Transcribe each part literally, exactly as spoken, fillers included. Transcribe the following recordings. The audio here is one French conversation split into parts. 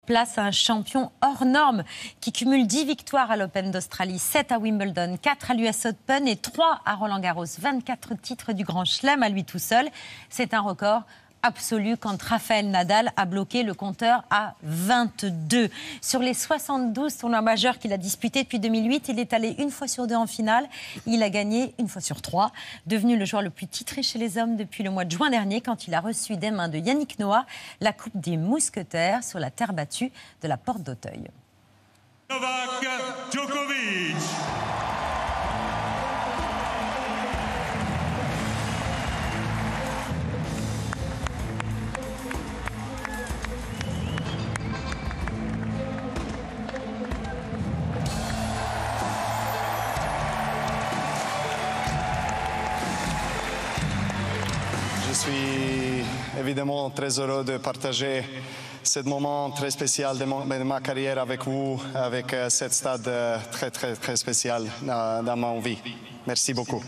place à un champion hors norme qui cumule dix victoires à l'Open d'Australie, sept à Wimbledon, quatre à l'U S Open et trois à Roland-Garros. vingt-quatre titres du Grand Chelem à lui tout seul. C'est un record absolu quand Rafael Nadal a bloqué le compteur à vingt-deux. Sur les soixante-douze tournois majeurs qu'il a disputés depuis deux mille huit, il est allé une fois sur deux en finale. Il a gagné une fois sur trois, devenu le joueur le plus titré chez les hommes depuis le mois de juin dernier quand il a reçu des mains de Yannick Noah la Coupe des Mousquetaires sur la terre battue de la Porte d'Auteuil. Novak Djokovic. Je suis évidemment très heureux de partager ce moment très spécial de, mon, de ma carrière avec vous, avec euh, cette stade euh, très très très spécial dans, dans ma vie. Merci beaucoup.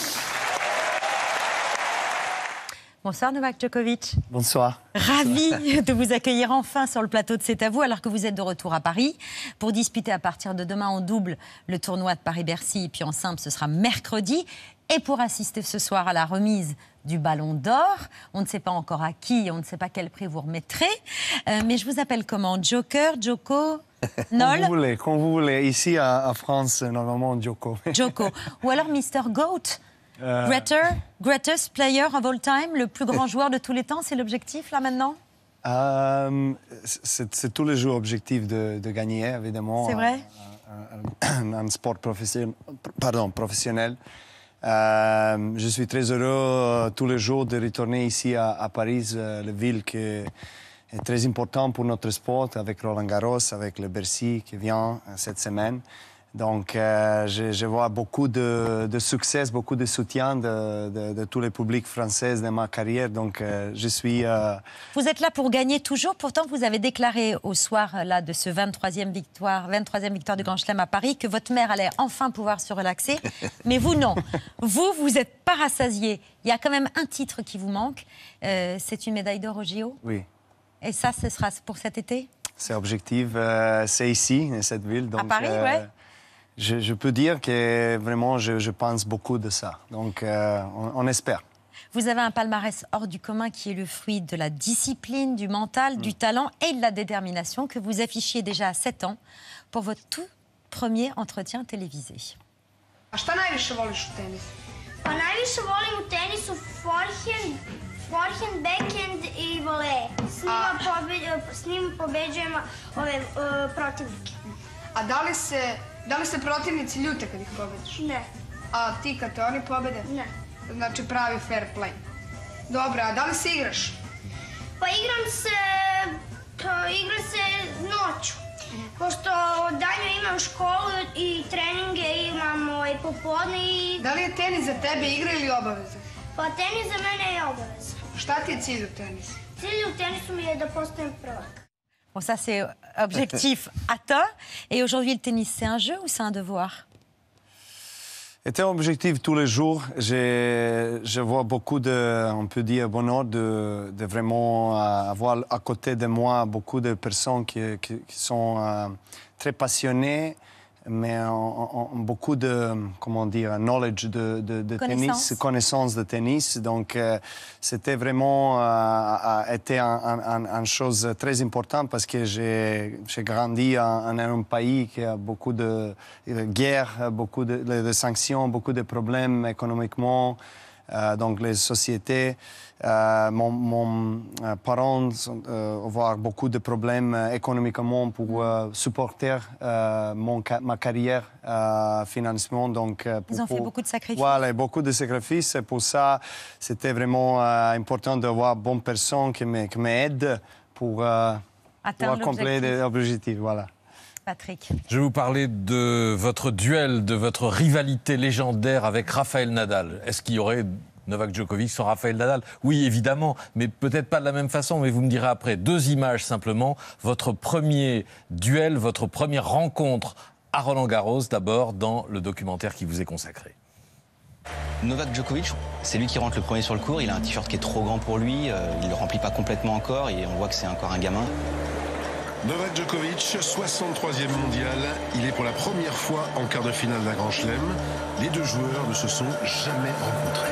Bonsoir Novak Djokovic. Bonsoir. Ravi de vous accueillir enfin sur le plateau de C'est à vous, alors que vous êtes de retour à Paris pour disputer à partir de demain en double le tournoi de Paris-Bercy, et puis en simple ce sera mercredi, et pour assister ce soir à la remise du Ballon d'Or. On ne sait pas encore à qui, on ne sait pas quel prix vous remettrez, euh, mais je vous appelle comment? Joker, Joko, Nol? Quand vous voulez, quand vous voulez. Ici à, à France, normalement Joko. Joko. Ou alors mister Goat. Euh... Greater, greatest player of all time, le plus grand joueur de tous les temps, c'est l'objectif là maintenant? euh, C'est tous les jours objectif de, de gagner, évidemment. C'est vrai? Un, un, un sport professionnel. Pardon, professionnel. Euh, je suis très heureux euh, tous les jours de retourner ici à, à Paris, euh, la ville qui est très importante pour notre sport, avec Roland-Garros, avec le Bercy qui vient euh, cette semaine. Donc, euh, je, je vois beaucoup de, de succès, beaucoup de soutien de, de, de tous les publics français de ma carrière. Donc, euh, je suis... Euh... Vous êtes là pour gagner toujours. Pourtant, vous avez déclaré au soir là, de ce vingt-troisième victoire, vingt-troisième victoire du Grand Chelem à Paris que votre mère allait enfin pouvoir se relaxer. Mais vous, non. Vous, vous n'êtes pas rassasié. Il y a quand même un titre qui vous manque. Euh, c'est une médaille d'or au J O. Oui. Et ça, ce sera pour cet été? C'est objectif. Euh, c'est ici, dans cette ville. Donc, à Paris, euh... ouais. Je, je peux dire que vraiment, je, je pense beaucoup de ça. Donc, euh, on, on espère. Vous avez un palmarès hors du commun qui est le fruit de la discipline, du mental, mmh. du talent et de la détermination que vous affichiez déjà à sept ans pour votre tout premier entretien télévisé. A šta najviše voliš u tenisu? Pa najviše volim u tenisu forehand, forehand, backhand i voleje. S njima, pobe, s njima pobeđujem ove uh, protivnike. A da li se... Da li se protivnici ljute kad ih pobediš? Ne. A ti kad te oni pobede? Ne. Znači pravi fair play. Dobro, a da li se igraš? Pa igram se... Pa igram se noću. Pošto danju imam školu i treninge imam ovaj popodne i... Da li je tenis za tebe igra ili obaveza? Pa tenis za mene je obaveza. Šta ti je cilj u tenisu? Cilj u tenisu mi je da postanem prvak. Bon, ça, c'est objectif atteint. Et aujourd'hui, le tennis, c'est un jeu ou c'est un devoir? C'est un objectif tous les jours. Je, je vois beaucoup de, on peut dire, bonheur de, de vraiment avoir à côté de moi beaucoup de personnes qui, qui, qui sont euh, très passionnées, mais ont, ont beaucoup de, comment dire, knowledge de, de, de connaissance. tennis, connaissance de tennis. Donc, euh, c'était vraiment euh, été un, un, un chose très importante parce que j'ai grandi en, en un pays qui a beaucoup de, de guerres, beaucoup de, de sanctions, beaucoup de problèmes économiquement. Euh, donc, les sociétés, euh, mon, mon euh, parents euh, avoir beaucoup de problèmes euh, économiquement pour euh, supporter euh, mon, ma carrière euh, financièrement. Donc, euh, pour, Ils ont fait pour, beaucoup de sacrifices. Voilà, beaucoup de sacrifices. Et pour ça, c'était vraiment euh, important d'avoir de bonnes personnes qui m'aident pour, euh, pour accomplir les objectifs. Voilà. Patrick. Je vais vous parler de votre duel, de votre rivalité légendaire avec Rafael Nadal. Est-ce qu'il y aurait Novak Djokovic sans Rafael Nadal? Oui, évidemment, mais peut-être pas de la même façon, mais vous me direz après. Deux images simplement. Votre premier duel, votre première rencontre à Roland-Garros, d'abord, dans le documentaire qui vous est consacré. Novak Djokovic, c'est lui qui rentre le premier sur le court. Il a un t-shirt qui est trop grand pour lui. Euh, il ne le remplit pas complètement encore et on voit que c'est encore un gamin. Novak Djokovic, soixante-troisième mondial, il est pour la première fois en quart de finale d'un Grand Chelem. Les deux joueurs ne se sont jamais rencontrés.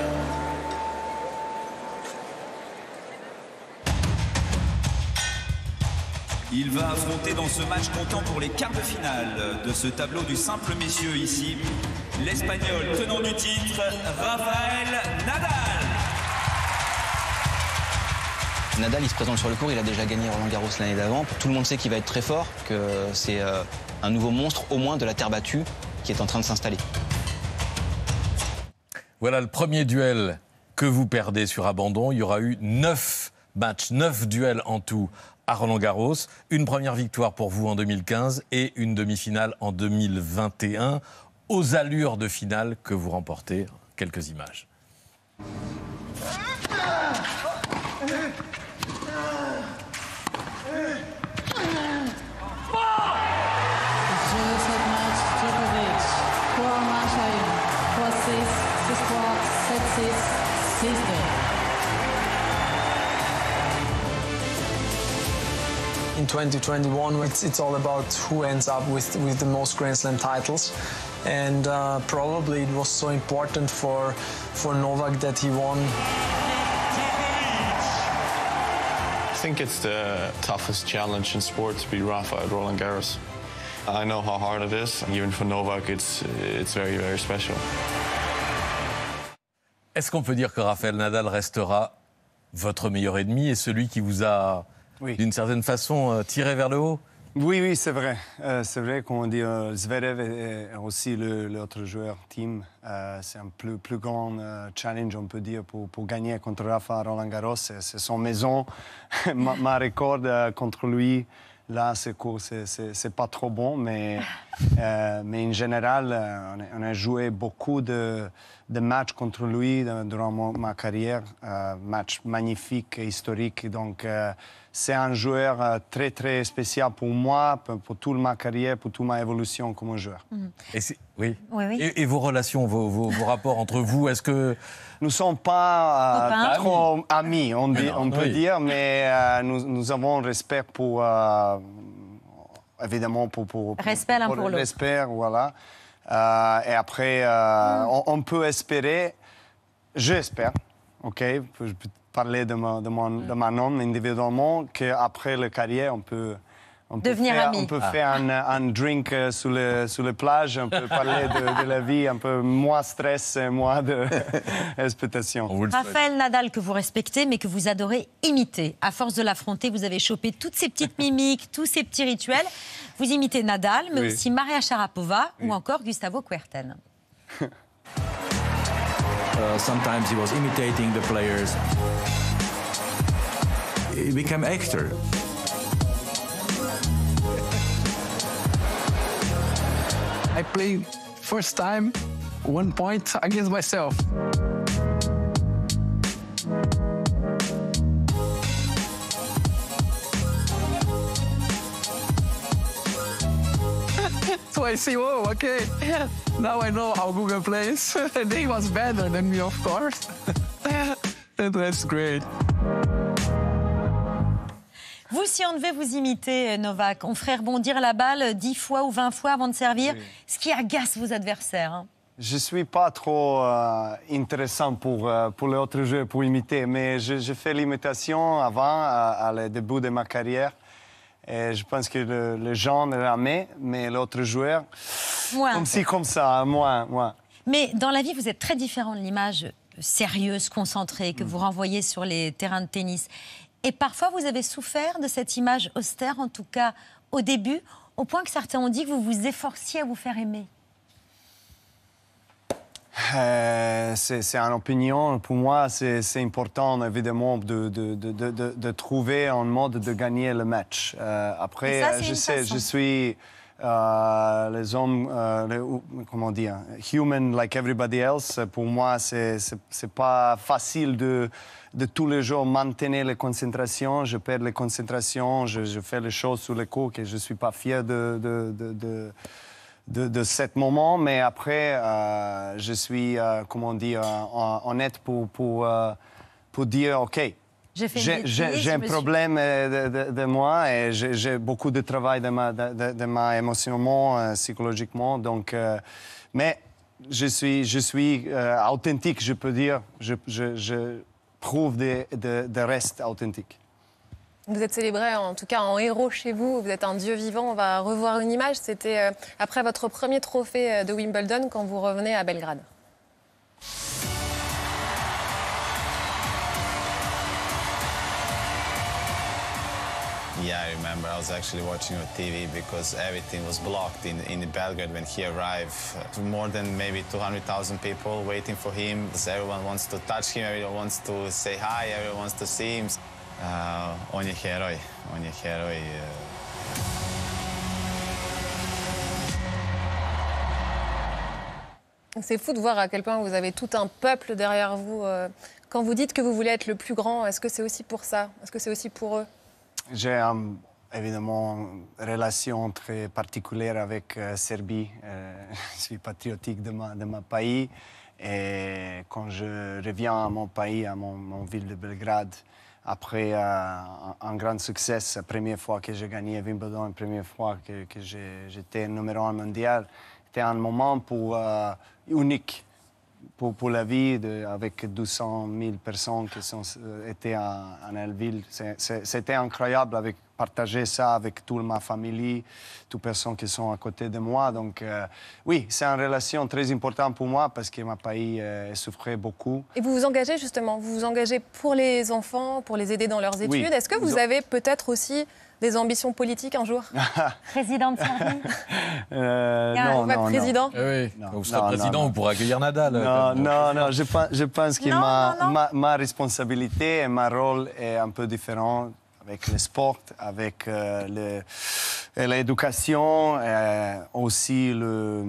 Il va affronter dans ce match comptant pour les quarts de finale de ce tableau du simple messieurs ici, l'Espagnol tenant du titre, Rafael Nadal. Nadal, il se présente sur le court, il a déjà gagné Roland Garros l'année d'avant. Tout le monde sait qu'il va être très fort, que c'est euh, un nouveau monstre, au moins de la terre battue, qui est en train de s'installer. Voilà le premier duel que vous perdez sur abandon. Il y aura eu neuf matchs, neuf duels en tout à Roland Garros. Une première victoire pour vous en deux mille quinze et une demi-finale en deux mille vingt et un. Aux allures de finale que vous remportez. Quelques images. In twenty twenty-one, it's, it's all about who ends up with, with the most Grand Slam titles. And uh, probably it was so important for, for Novak that he won. I think it's the toughest challenge in sport to be Rafa at Roland Garros. I know how hard it is. Even for Novak, it's, it's very, very special. Est-ce qu'on peut dire que Rafael Nadal restera votre meilleur ennemi et celui qui vous a, oui, d'une certaine façon, tiré vers le haut? Oui, oui, c'est vrai. Euh, c'est vrai qu'on dit euh, Zverev est aussi l'autre joueur team. Euh, c'est un plus, plus grand euh, challenge, on peut dire, pour, pour gagner contre Rafa à Roland Garros. C'est son maison. ma, ma record euh, contre lui, là, c'est pas trop bon, mais, euh, mais en général, euh, on, a, on a joué beaucoup de, de matchs contre lui durant mon, ma carrière. Euh, matchs magnifiques, historiques. Donc, euh, c'est un joueur euh, très, très spécial pour moi, pour, pour toute ma carrière, pour toute ma évolution comme joueur. Mmh. Et oui. Oui, oui. Et, et vos relations, vos, vos, vos rapports entre vous, est-ce que... Nous ne sommes pas, euh, pas trop amis, on, dit, non, on peut oui. dire, mais euh, nous, nous avons respect pour... Euh, évidemment, pour... pour respect l'un pour, pour l'autre. Respect, voilà. Euh, et après, euh, mmh. on, on peut espérer, j'espère, OK, je peux parler de, ma, de, mon, mmh. de mon homme individuellement, qu'après la carrière, on peut... On peut devenir faire, amis. On peut ah. faire un, un drink sur les, sur les plages, on peut parler de, de la vie, un peu moins stress, moins d'expectation. Rafael Nadal, que vous respectez, mais que vous adorez imiter. À force de l'affronter, vous avez chopé toutes ces petites mimiques, tous ces petits rituels. Vous imitez Nadal, mais oui. aussi Maria Sharapova oui. ou encore Gustavo Kuerten. uh, sometimes he was imitating the players. He became actor. I played first time one point against myself. So I say, oh, okay, now I know how Google plays. And he was better than me, of course. That was great. Vous, si on devait vous imiter, Novak, on ferait rebondir la balle dix fois ou vingt fois avant de servir, oui. ce qui agace vos adversaires. Hein. Je ne suis pas trop euh, intéressant pour, euh, pour les autres jeux, pour imiter, mais je, je fais l'imitation avant, à, à le début de ma carrière. Et je pense que le, les gens l'aimaient, mais l'autre joueur, moins. Comme si, comme ça, moins, moins. Mais dans la vie, vous êtes très différent de l'image sérieuse, concentrée, que mmh. vous renvoyez sur les terrains de tennis. Et parfois, vous avez souffert de cette image austère, en tout cas au début, au point que certains ont dit que vous vous efforciez à vous faire aimer. Euh, c'est une opinion. Pour moi, c'est important, évidemment, de, de, de, de, de trouver un mode de gagner le match. Euh, après, ça, je sais, façon. je suis... Euh, les hommes, euh, les, comment dire, human like everybody else. Pour moi, c'est c'est pas facile de, de tous les jours maintenir la concentration. Je perds la concentration, je, je fais les choses sur le coup que je suis pas fier de de, de, de, de, de ce moment. Mais après, euh, je suis, euh, comment dire, honnête pour pour euh, pour dire, ok, J'ai fait J'ai, une j'ai, bêtise, j'ai je un me suis- problème euh, de, de, de moi et j'ai, j'ai beaucoup de travail de ma, de, de, de ma émotionnellement, euh, psychologiquement. Donc, euh, mais je suis, je suis euh, authentique, je peux dire. Je, je, je prouve de, de, de reste authentique. Vous êtes célébré en tout cas en héros chez vous, vous êtes un dieu vivant. On va revoir une image, c'était euh, après votre premier trophée euh, de Wimbledon quand vous revenez à Belgrade. Yeah, I remember. I was actually watching on T V because everything was blocked in, in Belgrade when he arrived. Uh, more than maybe two hundred thousand people waiting for him. Everyone wants to touch him, everyone wants to say hi, everyone wants to see him. Uh, on je heroj, on je heroj. C'est fou de voir à quel point vous avez tout un peuple derrière vous. euh, Quand vous dites que vous voulez être le plus grand, est-ce que c'est aussi pour ça? Est-ce que c'est aussi pour eux? J'ai um, évidemment une relation très particulière avec la euh, Serbie. Euh, je suis patriotique de ma, de ma pays. Et quand je reviens à mon pays, à mon, mon ville de Belgrade, après euh, un, un grand succès, la première fois que j'ai gagné Wimbledon, la première fois que, que j'ai, j'étais numéro un mondial, c'était un moment pour, euh, unique pour, pour la vie de, avec deux cent mille personnes qui sont, euh, étaient en, en ville. C'est, c'est, c'était incroyable avec partager ça avec toute ma famille, toutes les personnes qui sont à côté de moi. Donc euh, oui, c'est une relation très importante pour moi parce que mon pays euh, souffrait beaucoup. Et vous vous engagez justement, vous vous engagez pour les enfants, pour les aider dans leurs études. Oui. Est-ce que vous avez peut-être aussi des ambitions politiques un jour? Président de Serbie. euh, Ah, non, on va non, être président. non. Eh oui. Non, Quand vous serez non, président, non, non. vous pourrez accueillir Nadal. Non, comme- non, non, je pense, je pense que Non, ma, non, non. Ma, ma responsabilité et mon rôle est un peu différent avec le sport, avec euh, le, et l'éducation, et aussi la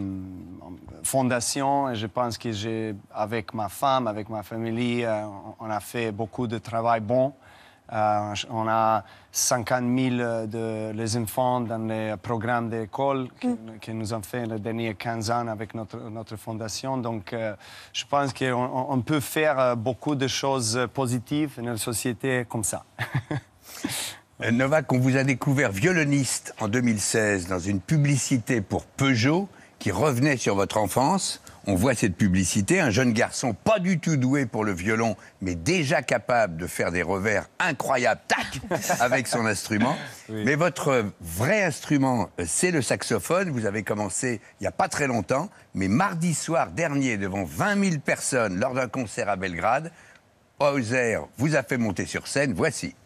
fondation. Et je pense que j'ai, avec ma femme, avec ma famille, euh, on a fait beaucoup de travail bon. Euh, on a cinquante mille de les enfants dans les programmes d'école que, Mm. que nous avons fait les derniers quinze ans avec notre, notre fondation. Donc, euh, je pense qu'on on peut faire euh, beaucoup de choses positives dans la société comme ça. Euh, Novak, on vous a découvert violoniste en deux mille seize dans une publicité pour Peugeot qui revenait sur votre enfance. On voit cette publicité, un jeune garçon pas du tout doué pour le violon, mais déjà capable de faire des revers incroyables, tac, avec son instrument. Oui. Mais votre vrai instrument, c'est le saxophone. Vous avez commencé il n'y a pas très longtemps, mais mardi soir dernier, devant vingt mille personnes, lors d'un concert à Belgrade, Hauser vous a fait monter sur scène. Voici.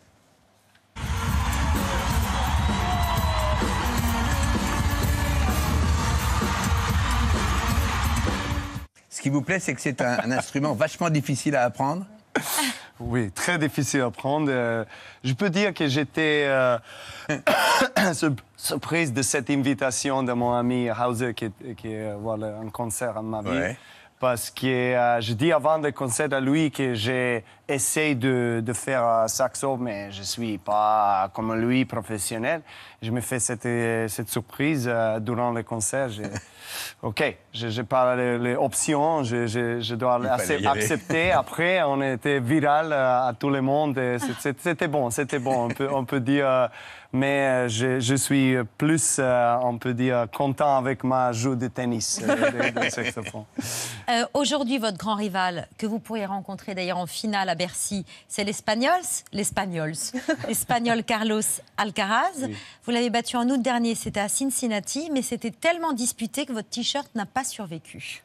Ce qui vous plaît, c'est que c'est un, un instrument vachement difficile à apprendre. Oui, très difficile à apprendre. Euh, je peux dire que j'étais euh, surprise de cette invitation de mon ami Hauser qui, qui euh, voilà, un concert à ma vie. Ouais. Parce que euh, je dis avant le concert à lui que j'ai essayé de, de faire un saxo, mais je ne suis pas comme lui professionnel. Je me fais cette, cette surprise euh, durant le concert. J'ai- OK, je n'ai pas les, les options, je, je, je dois Il fallait accepter, y aller. accepter. Après, on était viral euh, à tout le monde. et c'est- c'est- C'était bon, c'était bon, on peut, on peut dire. euh, Mais euh, je, je suis plus, euh, on peut dire, content avec ma jeu de tennis, euh, de, de saxophone. Euh, Aujourd'hui, votre grand rival, que vous pourriez rencontrer d'ailleurs en finale à Bercy, c'est l'Espagnol, l'Espagnol, l'Espagnol Carlos Alcaraz. Oui. Vous l'avez battu en août dernier, c'était à Cincinnati, mais c'était tellement disputé que votre t-shirt n'a pas survécu.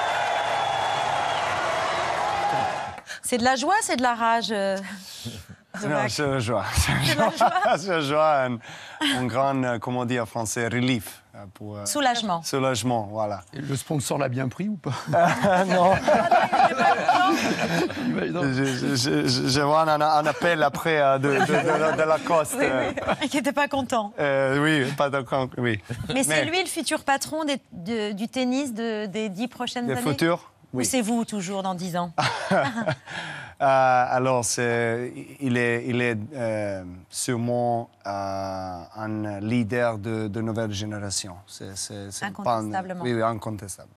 C'est de la joie, c'est de la rage. euh. Non, c'est la joie. C'est la joie. C'est la joie, un, un grand, euh, comment dire en français, relief. euh, Pour, euh, Soulagement. Soulagement, voilà. Et le sponsor l'a bien pris ou pas? Euh, non. je, je, je, je vois un, un appel après euh, de, de, de, de Lacoste. Oui, oui. Qui n'était pas content. Euh, oui, pas d'accord, oui. Mais, c'est lui le futur patron des- de- du tennis de- des dix prochaines Le années? futur, Ou oui. c'est vous, toujours, dans dix ans? Euh, alors, c'est, il est, il est euh, sûrement euh, un leader de, de nouvelle génération. C'est, c'est, c'est pas un- Incontestablement. oui, oui, incontestable.